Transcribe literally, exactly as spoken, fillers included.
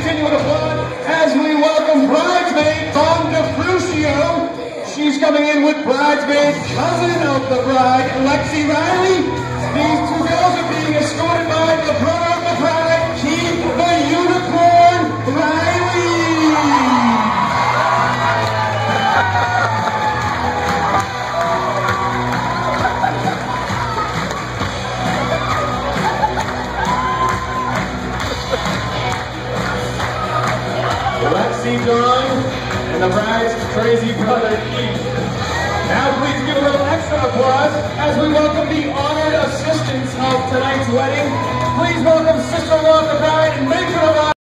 continue to applaud as we welcome bridesmaid Tom DeFrucio. She's coming in with bridesmaid cousin of the bride, Lexi Riley. These two girls are being escorted by the brother of the bride, Keith the Unicorn Riley. Lexi Dawn and the bride's crazy brother Keith. Now please give a little extra applause as we welcome the honored assistants of tonight's wedding. Please welcome Sister